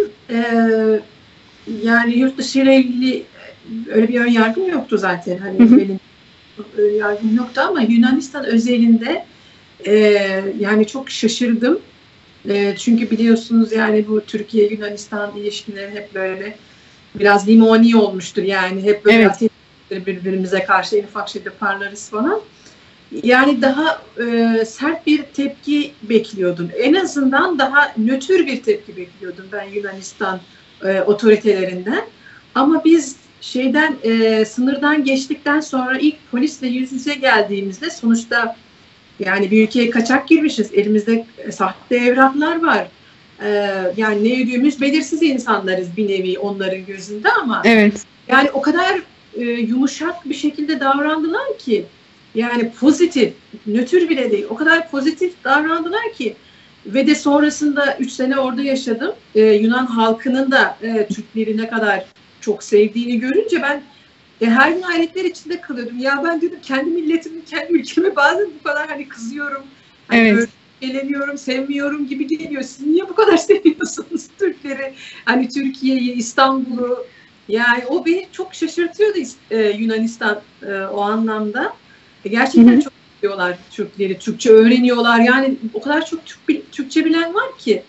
yani yurt dışı ile ilgili öyle bir ön yargım yoktu zaten. Hani benim ön yargım yoktu ama Yunanistan özelinde yani çok şaşırdım. Çünkü biliyorsunuz yani bu Türkiye-Yunanistan ilişkileri hep böyle biraz limoni olmuştur. Yani hep böyle birbirimize karşı en ufak şeyde parlarız falan. Yani daha sert bir tepki bekliyordum. En azından daha nötr bir tepki bekliyordum ben Yunanistan otoritelerinden. Ama biz sınırdan geçtikten sonra ilk polisle yüz yüze geldiğimizde sonuçta yani bir ülkeye kaçak girmişiz. Elimizde sahte evraklar var. Yani ne yürüdüğümüz belirsiz insanlarız bir nevi onların gözünde ama yani o kadar yumuşak bir şekilde davrandılar ki yani pozitif, nötr bile değil o kadar pozitif davrandılar ki ve de sonrasında 3 sene orada yaşadım. Yunan halkının da Türkleri ne kadar çok sevdiğini görünce ben her gün hayretler içinde kalıyordum. Ya ben dedim kendi milletimi, kendi ülkemi bazen bu kadar hani kızıyorum. Hani öfkeleniyorum, sevmiyorum gibi geliyor. Siz niye bu kadar seviyorsunuz Türkleri? Hani Türkiye'yi, İstanbul'u. Yani o beni çok şaşırtıyordu Yunanistan o anlamda. Gerçekten çok seviyorlar Türkleri. Türkçe öğreniyorlar. Yani o kadar çok Türkçe bilen var ki.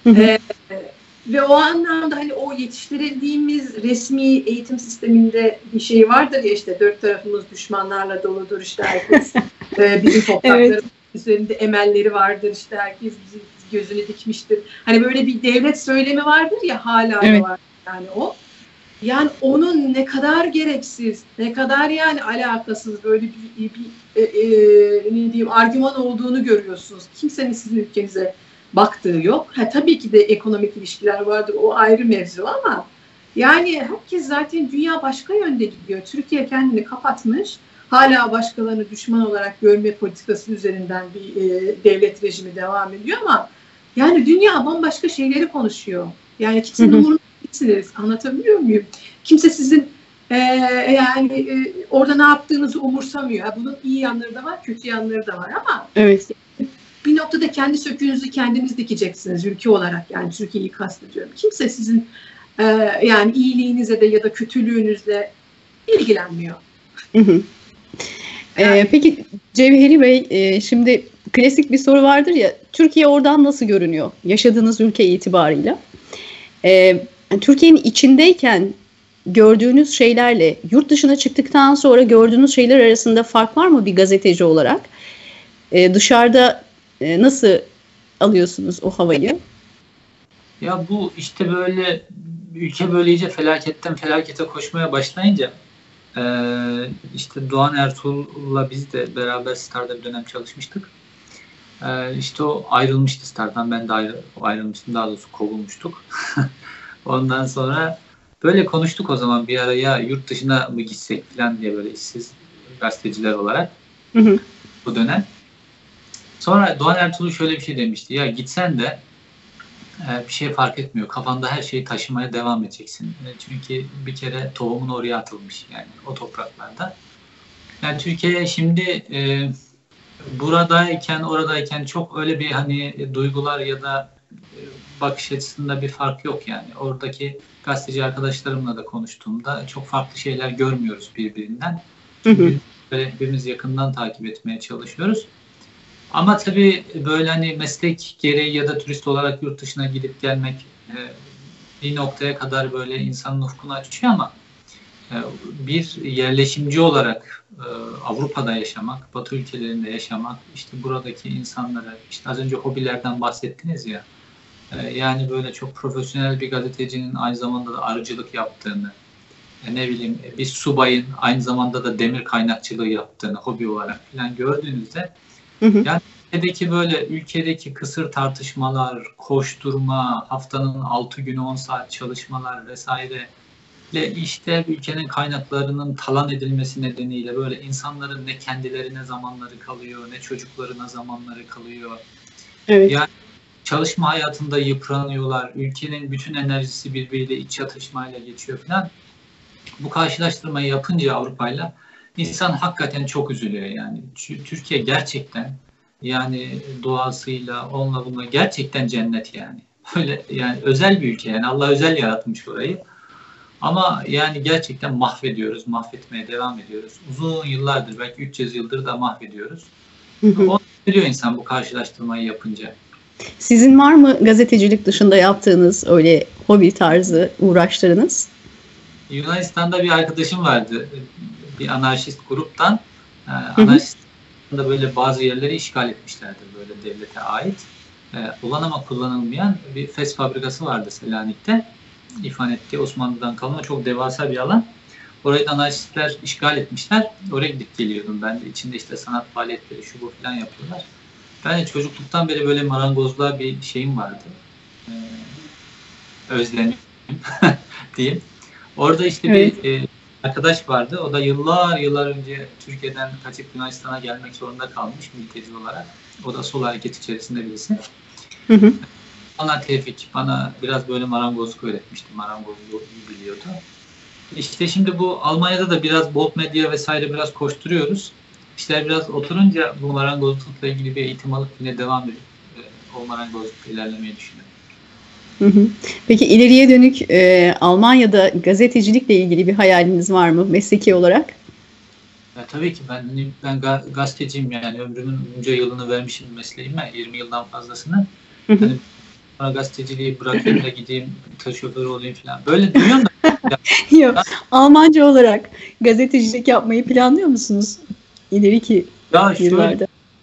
Ve o anlamda hani o yetiştirildiğimiz resmi eğitim sisteminde bir şey vardır ya işte dört tarafımız düşmanlarla doludur işte herkes bizim topraklarımız üzerinde emelleri vardır işte herkes bizim gözünü dikmiştir. Hani böyle bir devlet söylemi vardır ya hala da var yani o. Yani onun ne kadar gereksiz, ne kadar yani alakasız böyle bir ne diyeyim argüman olduğunu görüyorsunuz. Kimsenin sizin ülkenize baktığı yok. Tabii ki de ekonomik ilişkiler vardır. O ayrı mevzu ama yani herkes zaten dünya başka yönde gidiyor. Türkiye kendini kapatmış. Hala başkalarını düşman olarak görme politikası üzerinden bir devlet rejimi devam ediyor ama yani dünya bambaşka şeyleri konuşuyor. Yani kimsenin umurunda değilsiniz. Anlatabiliyor muyum? Kimse sizin orada ne yaptığınızı umursamıyor. Bunun iyi yanları da var, kötü yanları da var ama bir noktada kendi söküğünüzü kendiniz dikeceksiniz ülke olarak. Yani Türkiye'yi kastediyorum. Kimse sizin yani iyiliğinize de ya da kötülüğünüzle ilgilenmiyor. Peki Cevheri Bey, şimdi klasik bir soru vardır ya, Türkiye oradan nasıl görünüyor yaşadığınız ülke itibarıyla? Türkiye'nin içindeyken gördüğünüz şeylerle yurt dışına çıktıktan sonra gördüğünüz şeyler arasında fark var mı bir gazeteci olarak? Dışarıda nasıl alıyorsunuz o havayı? Ya bu işte böyle ülke böyle iyice felaketten felakete koşmaya başlayınca işte Doğan Ertuğrul'la biz de beraber Star'da bir dönem çalışmıştık. İşte o ayrılmıştı Star'dan. Ben de ayrılmıştım. Daha doğrusu kovulmuştuk. Ondan sonra böyle konuştuk o zaman bir ara, ya yurt dışına mı gitsek falan diye, böyle işsiz gazeteciler olarak bu dönem. Sonra Doğan Ertuğrul şöyle bir şey demişti. Ya gitsen de bir şey fark etmiyor. Kafanda her şeyi taşımaya devam edeceksin. Çünkü bir kere tohumun oraya atılmış, yani o topraklarda. Yani Türkiye şimdi buradayken oradayken çok öyle bir hani duygular ya da bakış açısında bir fark yok yani. Oradaki gazeteci arkadaşlarımla da konuştuğumda çok farklı şeyler görmüyoruz birbirinden. Çünkü hepimiz yakından takip etmeye çalışıyoruz. Ama tabii böyle hani meslek gereği ya da turist olarak yurt dışına gidip gelmek bir noktaya kadar böyle insanın ufkunu açıyor, ama bir yerleşimci olarak Avrupa'da yaşamak, Batı ülkelerinde yaşamak, işte buradaki insanlara, işte az önce hobilerden bahsettiniz ya, yani böyle çok profesyonel bir gazetecinin aynı zamanda da arıcılık yaptığını, ne bileyim bir subayın aynı zamanda da demir kaynakçılığı yaptığını hobi olarak falan gördüğünüzde, yani ülkedeki kısır tartışmalar, koşturma, haftanın 6 günü 10 saat çalışmalar vesaire, işte ülkenin kaynaklarının talan edilmesi nedeniyle böyle insanların ne kendilerine zamanları kalıyor, ne çocuklarına zamanları kalıyor. Evet. Yani çalışma hayatında yıpranıyorlar. Ülkenin bütün enerjisi birbiriyle iç çatışmayla geçiyor falan. Bu karşılaştırmayı yapınca Avrupa'yla insan hakikaten çok üzülüyor yani. Türkiye gerçekten, yani doğasıyla, onunla bununla gerçekten cennet yani. Öyle yani, özel bir ülke yani, Allah özel yaratmış orayı. Ama yani gerçekten mahvetmeye devam ediyoruz. Uzun yıllardır, belki 300 yıldır da mahvediyoruz. Onu biliyor insan bu karşılaştırmayı yapınca. Sizin var mı gazetecilik dışında yaptığınız öyle hobi tarzı uğraşlarınız? Yunanistan'da bir arkadaşım vardı, bir anarşist gruptan. Anarşist'de böyle bazı yerleri işgal etmişlerdi, böyle devlete ait. Olan ama kullanılmayan bir fes fabrikası vardı Selanik'te. İfanet'te Osmanlı'dan kalma çok devasa bir alan. Orayı da anarşistler işgal etmişler. Oraya gidip geliyordum ben de. İçinde işte sanat faaliyetleri, şu bu falan yapıyorlar. Ben de çocukluktan beri böyle marangozluğa bir şeyim vardı. Özlemim diyeyim. Orada işte bir arkadaş vardı. O da yıllar önce Türkiye'den kaçıp Yunanistan'a gelmek zorunda kalmış mülteci olarak. O da sol hareket içerisinde birisi. Bana biraz böyle marangozluk öğretmişti. Marangozluğu biliyordu. İşte şimdi bu Almanya'da da biraz Bolt Medya vesaire biraz koşturuyoruz. İşler biraz oturunca bu marangozlukla ilgili bir eğitim alıp yine devam edip o marangozlukla ilerlemeyi düşünüyorum. Peki ileriye dönük Almanya'da gazetecilikle ilgili bir hayaliniz var mı mesleki olarak? Tabii ki ben gazeteciyim yani, ömrümün bunca yılını vermişim mesleğime, 20 yıldan fazlasını. Hani gazeteciliği bırakayım da gideyim tır şoförü olayım falan. Böyle duyuyorum da. Yok. Almanca olarak gazetecilik yapmayı planlıyor musunuz ileriki yıllarda?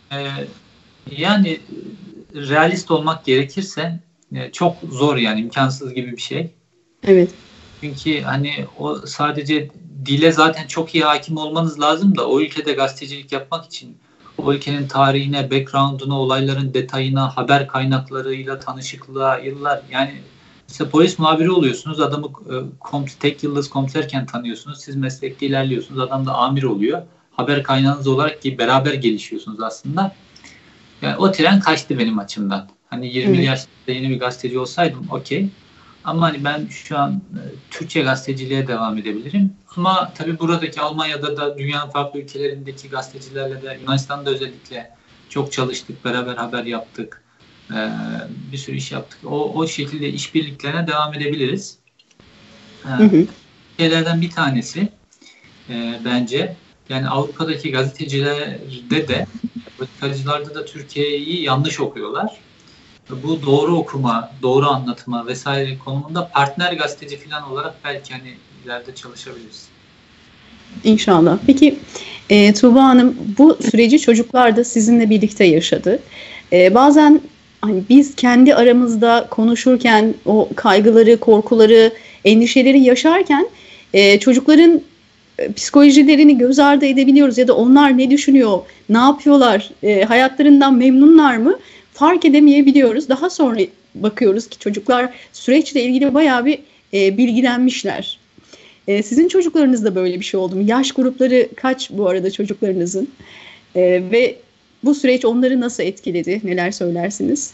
Yani realist olmak gerekirse çok zor yani, imkansız gibi bir şey. Evet. Çünkü hani o sadece dile zaten çok iyi hakim olmanız lazım da o ülkede gazetecilik yapmak için o ülkenin tarihine, background'una, olayların detayına, haber kaynaklarıyla tanışıklığa yıllar, yani işte polis muhabiri oluyorsunuz, adamı tek yıldız komiserken tanıyorsunuz, siz meslekte ilerliyorsunuz, adam da amir oluyor. Haber kaynağınız olarak ki beraber gelişiyorsunuz aslında. Yani o tren kaçtı benim açımdan. Hani 20 yaşında yeni bir gazeteci olsaydım okey. Ama hani ben şu an Türkçe gazeteciliğe devam edebilirim. Ama tabii buradaki Almanya'da da dünyanın farklı ülkelerindeki gazetecilerle de, Yunanistan'da özellikle çok çalıştık, beraber haber yaptık. Bir sürü iş yaptık. O şekilde işbirliklerine devam edebiliriz. Şeylerden bir tanesi bence, yani Avrupa'daki gazetecilerde de, politikacılarda da Türkiye'yi yanlış okuyorlar. Bu doğru okuma, doğru anlatma vesaire konumunda partner gazeteci falan olarak belki hani ileride çalışabiliriz. İnşallah. Peki Tuğba Hanım, bu süreci çocuklar da sizinle birlikte yaşadı. Bazen hani biz kendi aramızda konuşurken o kaygıları, korkuları, endişeleri yaşarken çocukların psikolojilerini göz ardı edebiliyoruz ya da onlar ne düşünüyor, ne yapıyorlar, hayatlarından memnunlar mı fark edemeyebiliyoruz. Daha sonra bakıyoruz ki çocuklar süreçle ilgili bayağı bir bilgilenmişler. Sizin çocuklarınızda böyle bir şey oldu mu? Yaş grupları kaç bu arada çocuklarınızın? Ve bu süreç onları nasıl etkiledi? Neler söylersiniz?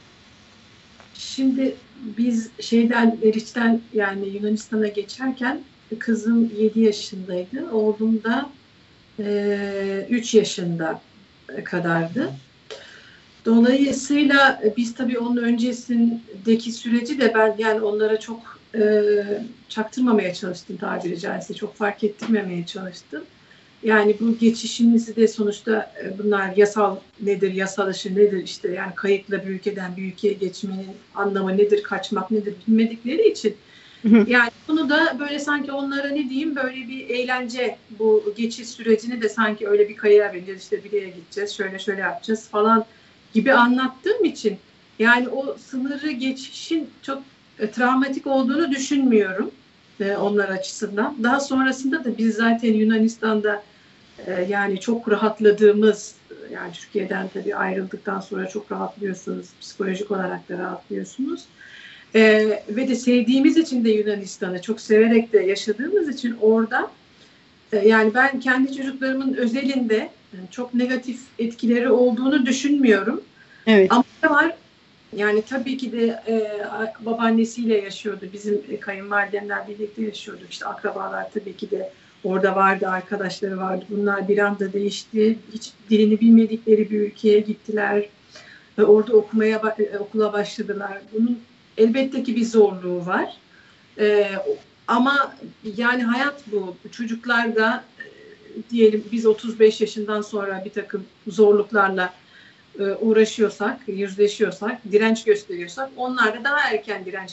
Şimdi biz Meriç'ten yani Yunanistan'a geçerken kızım 7 yaşındaydı. Oğlum da 3 yaşında kadardı. Dolayısıyla biz tabii onun öncesindeki süreci de ben yani onlara çok çaktırmamaya çalıştım tabiri caizse. Çok fark ettirmemeye çalıştım. Yani bu geçişimizi de sonuçta bunlar yasal nedir, yasal dışı nedir işte yani kayıtla bir ülkeden bir ülkeye geçmenin anlamı nedir, kaçmak nedir bilmedikleri için yani bunu da böyle sanki onlara ne diyeyim böyle bir eğlence bu geçiş sürecini de sanki öyle bir kayaya bineceğiz işte bir yere gideceğiz şöyle şöyle yapacağız falan gibi anlattığım için yani o sınırı geçişin çok travmatik olduğunu düşünmüyorum onlar açısından. Daha sonrasında da biz zaten Yunanistan'da yani çok rahatladığımız yani Türkiye'den tabii ayrıldıktan sonra çok rahatlıyorsunuz. Psikolojik olarak da rahatlıyorsunuz. Ve de sevdiğimiz için de Yunanistan'ı çok severek de yaşadığımız için orada yani ben kendi çocuklarımın özelinde çok negatif etkileri olduğunu düşünmüyorum. Evet. Ama ne var? Yani tabii ki de babaannesiyle yaşıyordu. Bizim kayınvalidemler birlikte yaşıyorduk. İşte akrabalar tabii ki de orada vardı, arkadaşları vardı. Bunlar bir anda değişti. Hiç dilini bilmedikleri bir ülkeye gittiler. Ve orada okula başladılar. Bunun elbette ki bir zorluğu var. Ama yani hayat bu. Çocuklar da diyelim biz 35 yaşından sonra bir takım zorluklarla uğraşıyorsak, yüzleşiyorsak, direnç gösteriyorsak onlar da daha erken direnç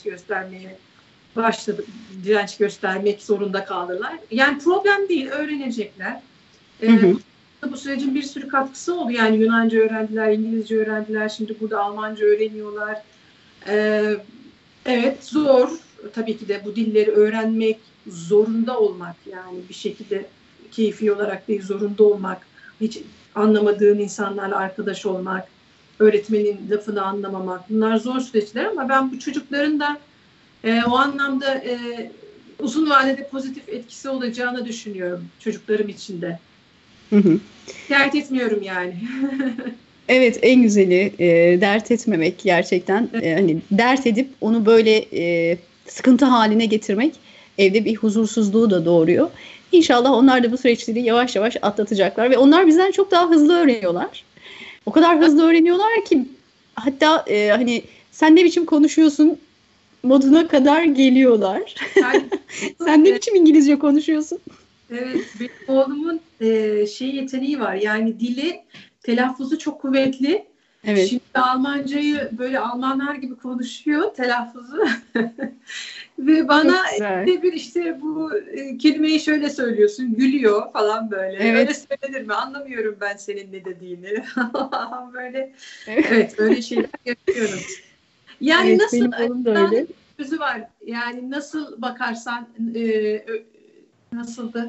göstermek zorunda kalırlar. Yani problem değil, öğrenecekler. Bu sürecin bir sürü katkısı oldu. Yani Yunanca öğrendiler, İngilizce öğrendiler, şimdi burada Almanca öğreniyorlar. Evet, zor. Tabii ki de bu dilleri öğrenmek, zorunda olmak yani bir şekilde keyfi olarak değil, zorunda olmak, hiç anlamadığın insanlarla arkadaş olmak, öğretmenin lafını anlamamak. Bunlar zor süreçler ama ben bu çocukların da o anlamda uzun vadede pozitif etkisi olacağını düşünüyorum çocuklarım için de. Dert etmiyorum yani. Evet, en güzeli dert etmemek gerçekten. Hani dert edip onu böyle sıkıntı haline getirmek evde bir huzursuzluğu da doğuruyor. İnşallah onlar da bu süreçleri yavaş yavaş atlatacaklar ve onlar bizden çok daha hızlı öğreniyorlar. O kadar hızlı öğreniyorlar ki hatta hani sen ne biçim konuşuyorsun moduna kadar geliyorlar. Sen ne biçim İngilizce konuşuyorsun? Evet, benim oğlumun yeteneği var. Yani dili, telaffuzu çok kuvvetli. Evet. Şimdi Almancayı böyle Almanlar gibi konuşuyor, telaffuzu. Ve bana bir işte bu kelimeyi şöyle söylüyorsun, gülüyor falan böyle. Evet. Öyle söylenir mi? Anlamıyorum ben senin ne dediğini. Böyle, evet, öyle şeyler yapıyorum. Yani evet, nasıl, benim oğlum da öyle. Sözü var. Yani nasıl bakarsan nasıldı?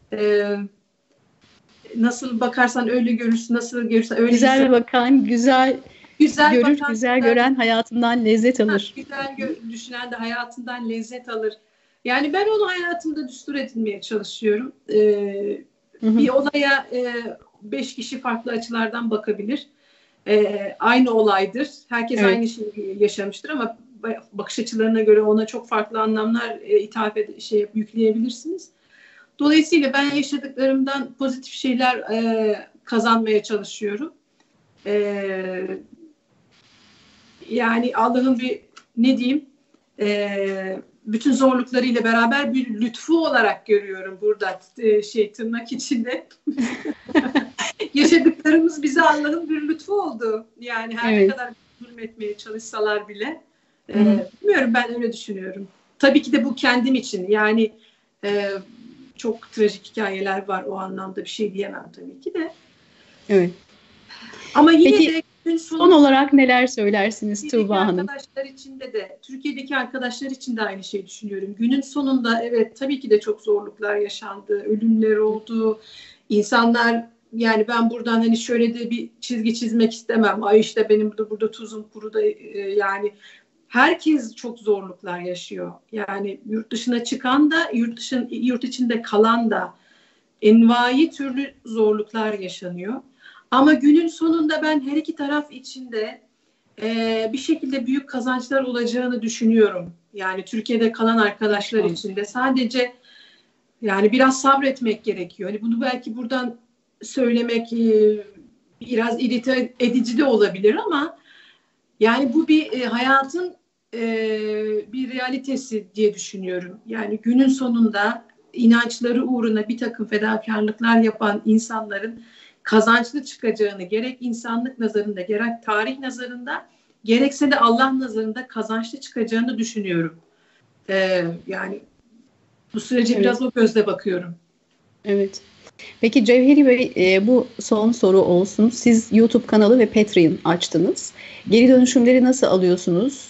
Nasıl bakarsan öyle görürsün, nasıl görürsen öyle güzel bakan, güzel görür, bakan, güzel gören hayatından lezzet alır. Güzel düşünen de hayatından lezzet alır. Yani ben onu hayatımda düstur edinmeye çalışıyorum. Bir olaya 5 kişi farklı açılardan bakabilir. Aynı olaydır. Herkes aynı şeyi yaşamıştır ama bakış açılarına göre ona çok farklı anlamlar yükleyebilirsiniz. Dolayısıyla ben yaşadıklarımdan pozitif şeyler kazanmaya çalışıyorum. Yani Allah'ın bir ne diyeyim bütün zorluklarıyla beraber bir lütfu olarak görüyorum burada tırnak içinde. Yaşadıklarımız bize Allah'ın bir lütfu oldu. Yani her ne kadar zulmetmeye çalışsalar bile. Bilmiyorum, ben öyle düşünüyorum. Tabii ki de bu kendim için. Yani çok trajik hikayeler var, o anlamda bir şey diyemem tabii ki de. Evet. Ama yine de Son olarak neler söylersiniz Tuğba Hanım? Arkadaşlar için de Türkiye'deki arkadaşlar için de aynı şeyi düşünüyorum. Günün sonunda evet tabii ki de çok zorluklar yaşandı, ölümler oldu. İnsanlar, yani ben buradan hani şöyle de bir çizgi çizmek istemem. Ay işte benim burada tuzum kuru da yani herkes çok zorluklar yaşıyor. Yani yurt dışına çıkan da yurt içinde kalan da envai türlü zorluklar yaşanıyor. Ama günün sonunda ben her iki taraf içinde bir şekilde büyük kazançlar olacağını düşünüyorum. Yani Türkiye'de kalan arkadaşlar için de sadece yani biraz sabretmek gerekiyor. Hani bunu belki buradan söylemek biraz irite edici de olabilir ama yani bu bir hayatın bir realitesi diye düşünüyorum. Yani günün sonunda inançları uğruna bir takım fedakarlıklar yapan insanların kazançlı çıkacağını gerek insanlık nazarında gerek tarih nazarında gerekse de Allah nazarında kazançlı çıkacağını düşünüyorum. Yani bu sürece biraz o gözle bakıyorum. Evet. Peki Cevheri Bey, bu son soru olsun. Siz YouTube kanalı ve Patreon açtınız. Geri dönüşümleri nasıl alıyorsunuz?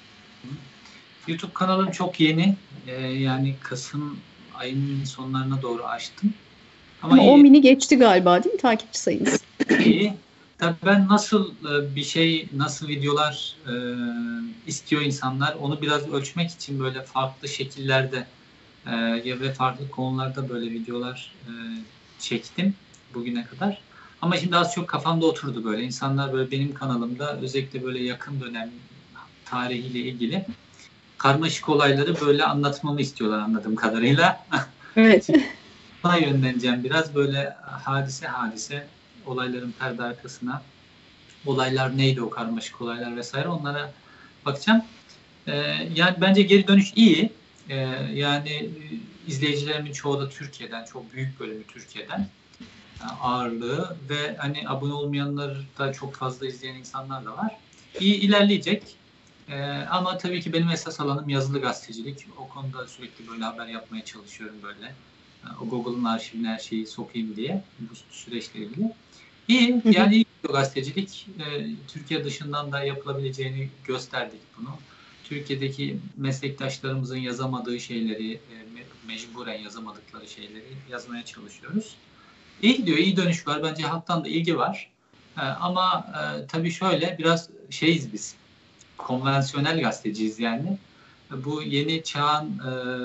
YouTube kanalım çok yeni. Yani Kasım ayının sonlarına doğru açtım. Ama 10.000'i geçti galiba değil mi takipçi sayınız? İyi. Tabii ben nasıl nasıl videolar istiyor insanlar, onu biraz ölçmek için böyle farklı şekillerde ve farklı konularda böyle videolar çektim bugüne kadar. Ama şimdi az çok kafamda oturdu böyle. İnsanlar böyle benim kanalımda özellikle böyle yakın dönem tarihiyle ilgili karmaşık olayları böyle anlatmamı istiyorlar anladığım kadarıyla. Evet. Buna yönleneceğim biraz böyle hadise olayların perde arkasına, olaylar neydi o karmaşık olaylar vesaire, onlara bakacağım. Yani bence geri dönüş iyi. Yani izleyicilerimin çoğu da Türkiye'den, çok büyük bölümü Türkiye'den ağırlığı ve hani abone olmayanlar da çok fazla izleyen insanlar da var. İyi ilerleyecek. Ama tabii ki benim esas alanım yazılı gazetecilik. O konuda sürekli böyle haber yapmaya çalışıyorum böyle. O Google'ın arşivine her şeyi sokayım diye bu süreçle ilgili. İyi, yani iyi gazetecilik. Türkiye dışından da yapılabileceğini gösterdik bunu. Türkiye'deki meslektaşlarımızın yazamadığı şeyleri, mecburen yazamadıkları şeyleri yazmaya çalışıyoruz. İyi gidiyor, iyi dönüş var. Bence halktan da ilgi var. Ama tabii şöyle biraz şeyiz biz. Konvansiyonel gazeteciyiz yani. Bu yeni çağın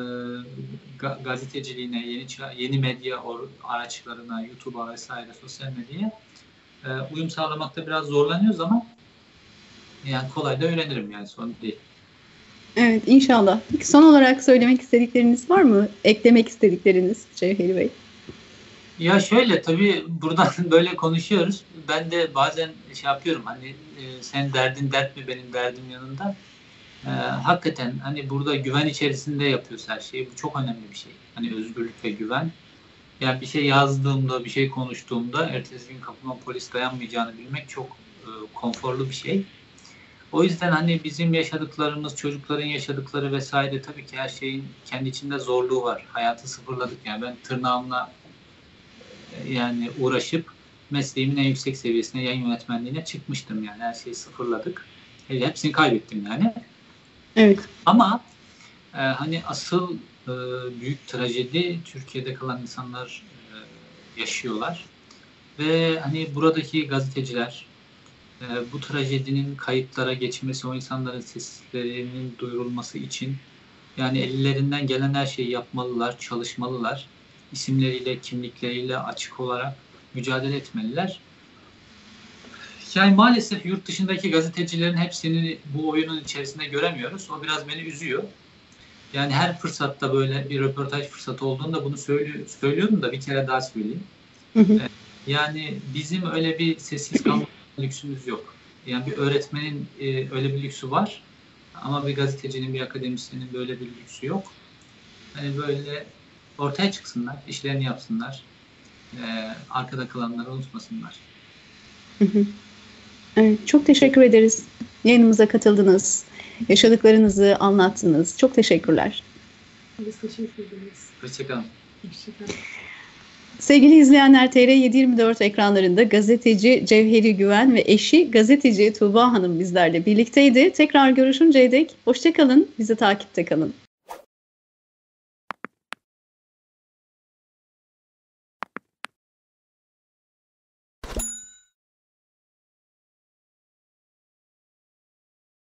gazeteciliğine, yeni medya araçlarına, YouTube'a vesaire sosyal medyaya uyum sağlamakta biraz zorlanıyoruz ama yani kolay da öğrenirim yani, sorun değil. Evet, inşallah. Peki son olarak söylemek istedikleriniz var mı? Eklemek istedikleriniz Cevheri Bey? Ya şöyle, tabii buradan böyle konuşuyoruz. Ben de bazen şey yapıyorum, hani sen derdin dert mi, benim derdim yanında. Hakikaten hani burada güven içerisinde yapıyoruz her şeyi. Bu çok önemli bir şey. Hani özgürlük ve güven. Yani bir şey yazdığımda, bir şey konuştuğumda ertesi gün kapıma polis dayanmayacağını bilmek çok konforlu bir şey. O yüzden hani bizim yaşadıklarımız, çocukların yaşadıkları vesaire, tabii ki her şeyin kendi içinde zorluğu var. Hayatı sıfırladık yani. Ben tırnağımla yani uğraşıp mesleğimin en yüksek seviyesine, yayın yönetmenliğine çıkmıştım yani. Her şeyi sıfırladık. Hepsini kaybettim yani. Evet. Ama hani asıl büyük trajedi Türkiye'de kalan insanlar yaşıyorlar. Ve hani buradaki gazeteciler bu trajedinin kayıtlara geçmesi, o insanların seslerinin duyurulması için yani ellerinden gelen her şeyi yapmalılar, çalışmalılar. İsimleriyle, kimlikleriyle açık olarak mücadele etmeliler. Yani maalesef yurt dışındaki gazetecilerin hepsini bu oyunun içerisinde göremiyoruz. O biraz beni üzüyor. Yani her fırsatta böyle bir röportaj fırsatı olduğunda bunu söylüyorum da bir kere daha söyleyeyim. Yani bizim öyle bir sessiz kalma lüksümüz yok. Yani bir öğretmenin öyle bir lüksü var. Ama bir gazetecinin, bir akademisyenin böyle bir lüksü yok. Hani böyle ortaya çıksınlar, işlerini yapsınlar. Arkada kalanları unutmasınlar. Evet, çok teşekkür ederiz. Yayınımıza katıldınız. Yaşadıklarınızı anlattınız. Çok teşekkürler. Biz teşekkür ederiz. Hoşçakalın. Hoşçakalın. Sevgili izleyenler, TR724 ekranlarında gazeteci Cevheri Güven ve eşi gazeteci Tuğba Hanım bizlerle birlikteydi. Tekrar görüşünceye dek hoşça kalın, bizi takipte kalın.